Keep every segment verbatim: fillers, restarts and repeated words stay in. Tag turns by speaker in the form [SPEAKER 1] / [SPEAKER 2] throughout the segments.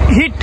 [SPEAKER 1] Hit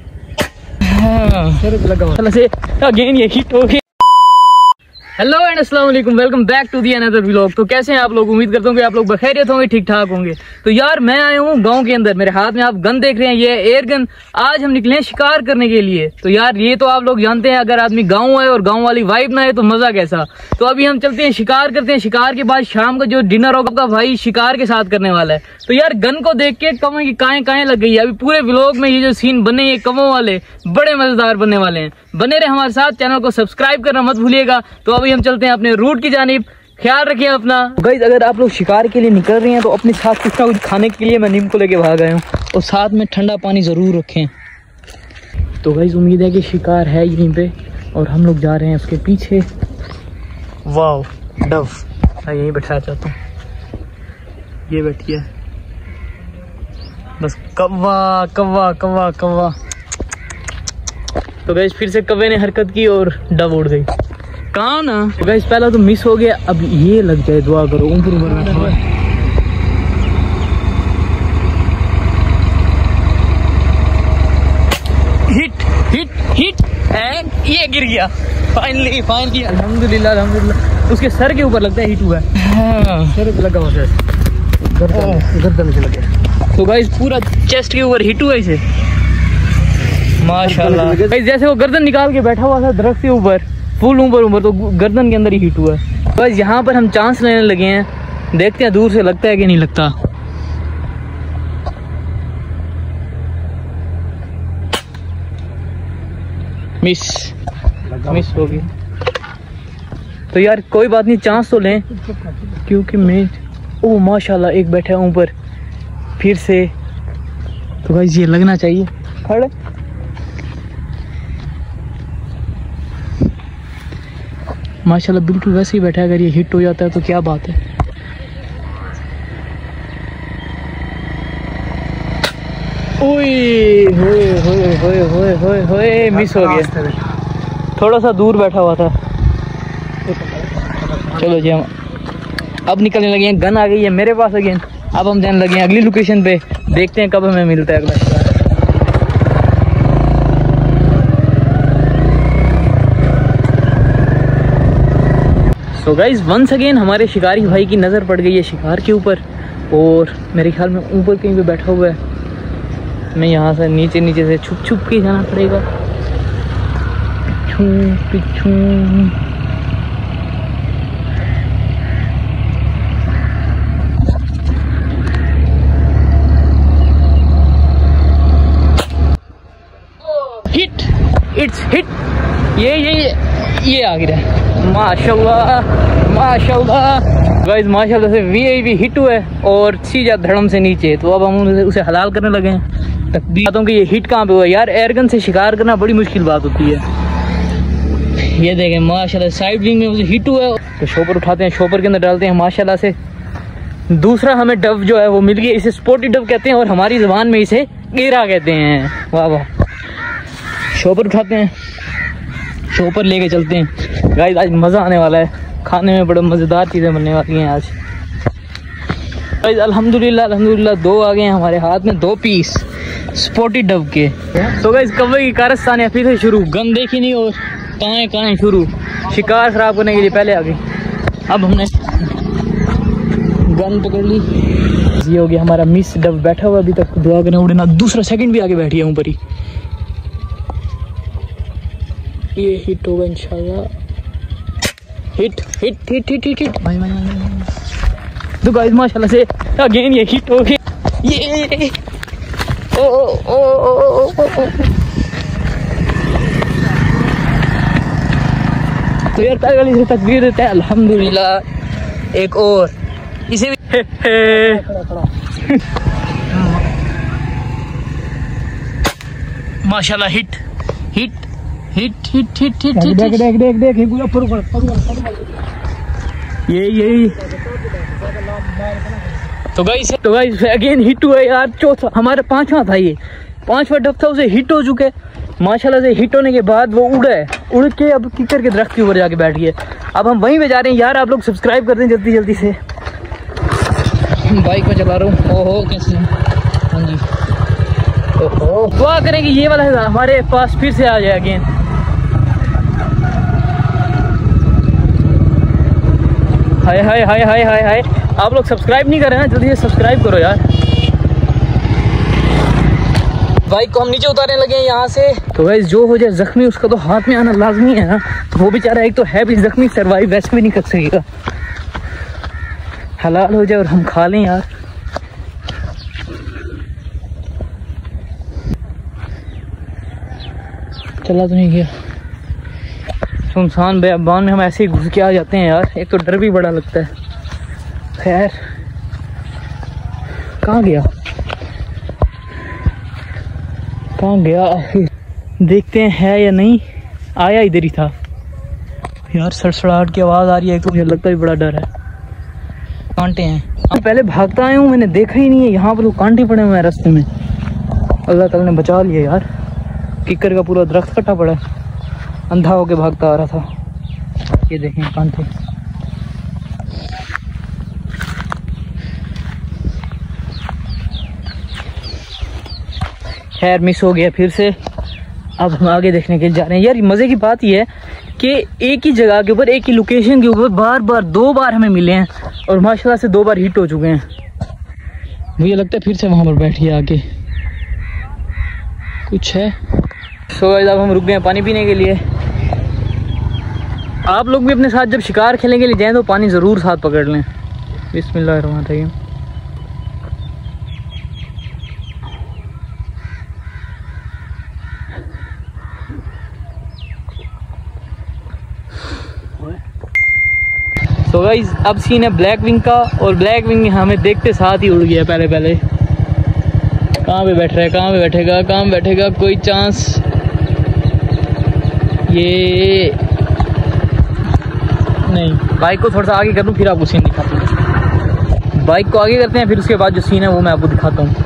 [SPEAKER 1] लगा से again ये हिट हो गया। हेलो एंड अस्सलाम वालेकुम, welcome back to the another vlog. तो कैसे हैं आप लोग? उम्मीद करता हूँ कि आप लोग बखैरियत होंगे, ठीक ठाक होंगे। तो यार मैं आया हूँ गांव के अंदर, मेरे हाथ में आप गन देख रहे हैं, ये एयर गन। आज हम निकले हैं शिकार करने के लिए। तो यार ये तो आप लोग जानते हैं, अगर आदमी गाँव आए और गाँव वाली वाइब ना आए तो मजा कैसा। तो अभी हम चलते हैं, शिकार करते हैं। शिकार के बाद शाम का जो डिनर होगा भाई शिकार के साथ करने वाला है। तो यार गन को देख के कमों की काएं काएं लग गई है। अभी पूरे व्लॉग में ये जो सीन बने ये कमों वाले बड़े मजेदार बनने वाले हैं। बने रहे हमारे साथ, चैनल को सब्सक्राइब करना मत भूलिएगा। तो अभी हम चलते हैं अपने रूट की जानिब, ख्याल रखिए अपना। गाइस अगर आप लोग शिकार के लिए निकल रहे हैं तो अपने साथ कुछ ना कुछ खाने के लिए मैं नीम को लेके भाग आया हूँ, और साथ में ठंडा पानी जरूर रखें। तो गाइस उम्मीद है कि शिकार है यहीं पे और हम लोग जा रहे हैं उसके पीछे। वाओ डव, मैं यहीं बैठाना चाहता हूँ, ये बैठी है बस। कौवा कौवा कौवा कौवा। तो गाइस फिर से कौवे ने हरकत की और डव उड़ गई। कहाँ ना तो गाइस पहला तो मिस हो गया, अब ये लग जाए, दुआ करो। ऊपर ऊपर बैठा हुआ है। हिट हिट हिट एंड ये गिर गया। फाइनली फाइनली अल्हम्दुलिल्लाह अल्हम्दुलिल्लाह। उसके सर के ऊपर लगता है हिट हुआ है। सर पे लगा हुआ है, गर्दन से लगे। तो गाइस पूरा चेस्ट के ऊपर हिट हुआ इसे, माशाल्लाह। गाइस जैसे वो गर्दन निकाल के बैठा हुआ था दरख्त के ऊपर, फुल ऊपर ऊपर, तो गर्दन के अंदर ही हिट हुआ है। बस यहाँ पर हम चांस लेने लगे हैं, देखते हैं दूर से लगता है कि नहीं लगता। मिस मिस हो गई। तो यार कोई बात नहीं, चांस तो लें, क्योंकि मैं ओ माशाल्लाह एक बैठा है ऊपर फिर से। तो गाइस ये लगना चाहिए। खड़े माशाल्लाह बिल्कुल वैसे ही बैठा है। अगर ये हिट हो जाता है तो क्या बात है। ओए होए होए होए होए होए होए मिस हो गया, थोड़ा सा दूर बैठा हुआ था। चलो जी हम अब निकलने लगे हैं, गन आ गई है मेरे पास अगेन। अब हम जाने लगे हैं अगली लोकेशन पे, देखते हैं कब हमें मिलता है अगला। तो गाइज वंस अगेन हमारे शिकारी भाई की नज़र पड़ गई है शिकार के ऊपर, और मेरे ख्याल में ऊपर कहीं पे बैठा हुआ है। मैं यहाँ से नीचे नीचे से छुप छुप के जाना पड़ेगा। पिछू पिछू हिट, इट्स हिट। ये ये ये आ गिरा है। माशाल्लाह माशाल्लाह गाइस, माशाल्लाह से वीआईपी हिट हुआ है और सीधा धड़म से नीचे। तो अब हम उसे, उसे हलाल करने लगे हैं। तकदीर कि ये हिट कहाँ पे हुआ यार। एयरगन से शिकार करना बड़ी मुश्किल बात होती है। ये देखें माशाल्लाह साइड विंग में उसे हिट हुआ है। तो शॉपर उठाते हैं, शॉपर के अंदर डालते हैं माशाल्लाह से। दूसरा हमें डव जो है वो मिल गया, इसे स्पोर्टी डव कहते हैं और हमारी जबान में इसे गेरा कहते हैं। वाह वाह। शॉपर उठाते हैं, शॉपर लेके चलते हैं। गाइस आज मज़ा आने वाला है, खाने में बड़े मज़ेदार चीज़ें बनने वाली हैं आज। गाइस अल्हम्दुलिल्लाह अल्हम्दुलिल्लाह दो आ गए हैं हमारे हाथ में, दो पीस स्पोर्टी डव के। तो गाइस कौवे की कारस्तान फिर से शुरू। गन देखी नहीं और काएं काएं शुरू। शिकार खराब करने के लिए पहले आ गई। अब हमने गन पकड़ ली। ये हो गया हमारा मिस डव बैठा हुआ अभी तक, दुआ करने उड़े ना। दूसरा सेकंड भी आगे बैठी है ऊपर ही। ये हिट होगा इंशाल्लाह। Hit hit hit hit hit hit भाई भाई भाई। तो गाइस माशाल्लाह से अगेन ये हिट हो गया। ये ओ ओ ओ ओ ओ ओ। तो यार पहले से तकबीर देते हैं अल्हम्दुलिल्लाह। एक और इसे भी माशाल्लाह hit hit hit hit hit hit hit. देख देख देख देख पूरा पूरा ये यही। तो गाइस तो गाइस अगेन हिट हुआ यार। चौथा हमारा पांचवा था, ये पांचवा डब था, उसे हिट हो चुके माशाल्लाह से। हिट होने के बाद वो उड़ा है, उड़ के अब किकर के दरख्त के ऊपर जाके बैठ गए। अब हम वहीं पे जा रहे हैं यार। आप लोग सब्सक्राइब कर दें जल्दी जल्दी से। बाइक में चला रहा हूँ। ओहो कैसे। हाँ जी दुआ करें कि ये वाला हमारे पास फिर से आ जाए अगेन। हाय हाय हाय हाय हाय हाय, आप लोग सब्सक्राइब नहीं कर रहे हैं ना, जल्दी से सब्सक्राइब करो यार। बाइक को हम नीचे उतारने लगे हैं यहाँ से। तो गाइस जो हो जाए जख्मी उसका तो हाथ में आना लाजमी है ना। तो वो बेचारा एक तो है भी जख्मी, सर्वाइव वैसे भी नहीं कर सकेगा। हलाल हो जाए और हम खा लें यार। चला तो नहीं गया। सुनसान बेअबान में हम ऐसे ही घुस के आ जाते हैं यार, एक तो डर भी बड़ा लगता है। खैर कहाँ गया कहाँ गया आखिर, देखते हैं है या नहीं। आया इधर ही था यार। सड़सड़ाहट की आवाज़ आ रही है, एक तो मुझे लगता भी बड़ा डर है। कांटे हैं, मैं पहले भागता आया हूँ, मैंने देखा ही नहीं है यहाँ पर तो कांटे पड़े हुए हैं रास्ते में। अल्लाह ताला ने बचा लिया यार। किकर का पूरा दरख्त कटा पड़ा है, अंधा होके भागता आ रहा था। ये देखें कांटे। खैर मिस हो गया फिर से। अब हम आगे देखने के लिए जा रहे हैं। यार मज़े की बात यह है कि एक ही जगह के ऊपर, एक ही लोकेशन के ऊपर बार बार दो बार हमें मिले हैं और माशाल्लाह से दो बार हिट हो चुके हैं। मुझे लगता है फिर से वहाँ पर बैठिए आके कुछ है। सो गाइस अब हम रुक गए हैं पानी पीने के लिए। आप लोग भी अपने साथ जब शिकार खेलने के लिए जाएं तो पानी ज़रूर साथ पकड़ लें। बिस्मिल्लाहिर्रहमानिर्रहीम। तो गाइस अब सीन है ब्लैक विंग का, और ब्लैक विंग हमें देखते साथ ही उड़ गया। पहले पहले कहाँ पे बैठ रहा है, कहाँ पे बैठेगा, कहाँ पे बैठेगा, कोई चांस। ये नहीं, बाइक को थोड़ा सा आगे कर लूँ फिर आपको सीन दिखाता हूँ। बाइक को आगे करते हैं, फिर उसके बाद जो सीन है वो मैं आपको दिखाता हूँ।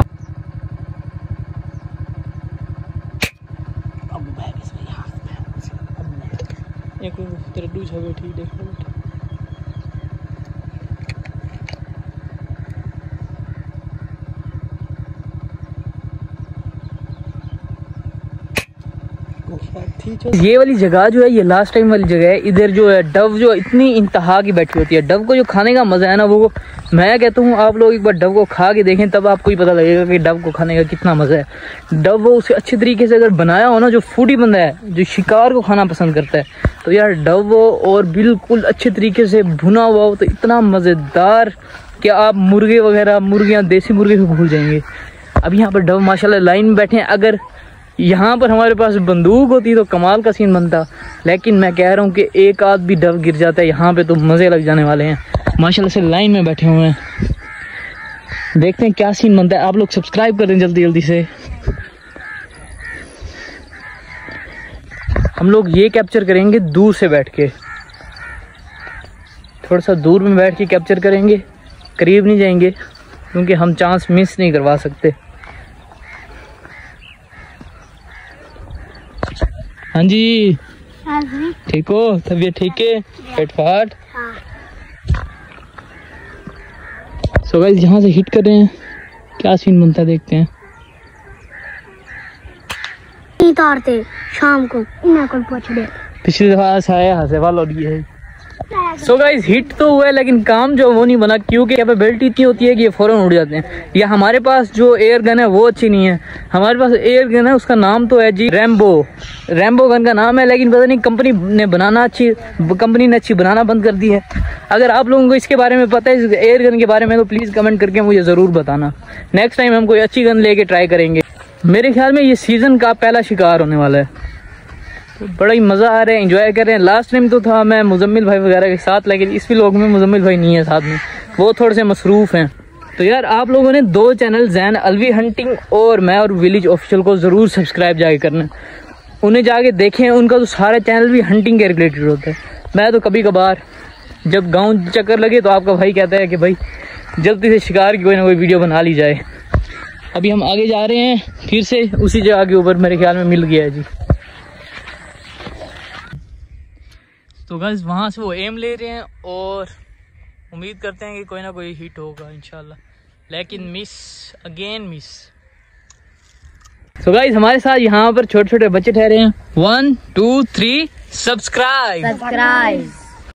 [SPEAKER 1] ये वाली जगह जो है, ये लास्ट टाइम वाली जगह है। इधर जो है डव जो इतनी इंतहा की बैठी होती है। डव को जो खाने का मजा है ना, वो मैं कहता हूँ आप लोग एक बार डव को खा के देखें, तब आपको ही पता लगेगा कि डव को खाने का कितना मजा है। डव वो उसे अच्छे तरीके से अगर बनाया हो ना, जो फूडी बंदा है जो शिकार को खाना पसंद करता है, तो यार डव वो और बिल्कुल अच्छे तरीके से भुना हुआ हो तो इतना मज़ेदार कि आप मुर्गे वगैरह, मुर्गियाँ, देसी मुर्गे भी भूल जाएंगे। अब यहाँ पर डव माशाल्लाह लाइन में बैठे हैं। अगर यहाँ पर हमारे पास बंदूक होती तो कमाल का सीन बनता, लेकिन मैं कह रहा हूँ कि एक आध भी डव गिर जाता है यहाँ पे तो मज़े लग जाने वाले हैं। माशाल्लाह से लाइन में बैठे हुए हैं, देखते हैं क्या सीन बनता है। आप लोग सब्सक्राइब कर दें जल्दी जल्दी से। हम लोग ये कैप्चर करेंगे दूर से बैठ के, थोड़ा सा दूर में बैठ के कैप्चर करेंगे, करीब नहीं जाएंगे क्योंकि हम चांस मिस नहीं करवा सकते। हाँ जी, ठीक हो, तबीयत ठीक है, पेट फाट। सो गाइस यहाँ से हिट कर रहे हैं, क्या सीन बनता है देखते हैं।
[SPEAKER 2] तारते शाम को इन्हें को पूछ दे,
[SPEAKER 1] पिछली दफा आया हंसे वाला और ये है। सो गाइस हिट तो हुआ है लेकिन काम जो वो नहीं बना, क्योंकि कैपेबिलिटी इतनी होती है कि ये फौरन उड़ जाते हैं। या हमारे पास जो एयर गन है वो अच्छी नहीं है। हमारे पास एयर गन है, उसका नाम तो है जी रैम्बो। रैम्बो गन का नाम है, लेकिन पता नहीं कंपनी ने बनाना अच्छी कंपनी ने अच्छी बनाना बंद कर दी है। अगर आप लोगों को इसके बारे में पता है, इस एयर गन के बारे में, तो प्लीज़ कमेंट करके मुझे ज़रूर बताना। नेक्स्ट टाइम हम कोई अच्छी गन लेके ट्राई करेंगे। मेरे ख्याल में ये सीज़न का पहला शिकार होने वाला है, तो बड़ा ही मज़ा आ रहा है, एंजॉय कर रहे हैं। लास्ट टाइम तो था मैं मुजम्मिल भाई वगैरह के साथ, लेकिन इस व्लॉग में मुजम्मिल भाई नहीं है साथ में, वो थोड़े से मसरूफ़ हैं। तो यार आप लोगों ने दो चैनल जैन अलवी हंटिंग और मैं और विलेज ऑफिशियल को ज़रूर सब्सक्राइब जाके करना, उन्हें जाके देखें। उनका तो सारा चैनल भी हंटिंग के रिलेटेड होता है। मैं तो कभी कभार जब गाँव चक्कर लगे तो आपका भाई कहता है कि भाई जल्दी से शिकार की कोई ना कोई वीडियो बना ली जाए। अभी हम आगे जा रहे हैं, फिर से उसी जगह के ऊपर मेरे ख्याल में मिल गया है जी। तो गाइस वहाँ से वो एम ले रहे हैं और उम्मीद करते हैं कि कोई ना कोई हिट होगा इंशाल्लाह, लेकिन miss, again miss. So guys हमारे साथ यहाँ पर छोटे छोटे बच्चे ठहरे हैं। One two three subscribe
[SPEAKER 2] subscribe.